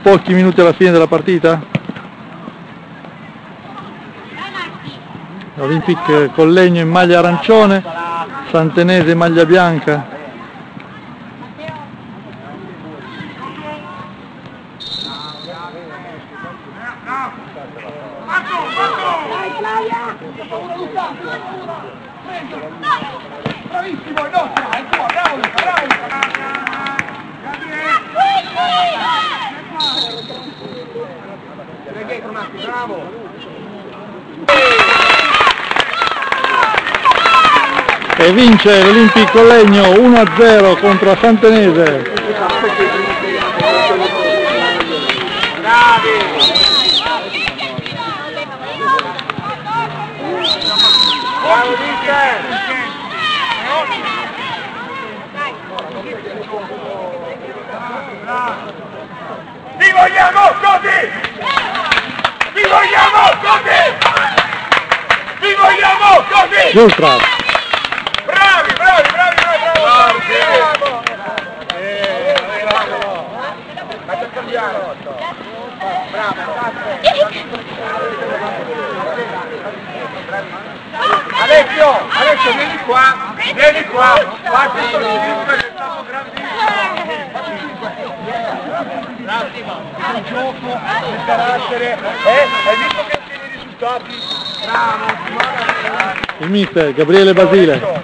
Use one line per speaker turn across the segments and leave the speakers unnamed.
pochi minuti alla fine della partita. Olympic Collegno in maglia arancione, Santenese in maglia bianca.
Bravissimo, no, bravo, bravo.
E vince l'Olympic Collegno 1-0 contro la Santenese.
Bravi! Bravo Mister! Vi vogliamo così! Vi vogliamo così! Vi vogliamo così!
Ultra.
Bravi! Faccia cambiare! Bravo! Alessio, vieni qua! Guarda il è stato grandissimo! Il gioco, il carattere, hai visto che ottieni i risultati? Bravo!
Il mister Gabriele Basile.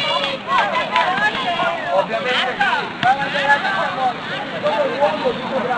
Ovviamente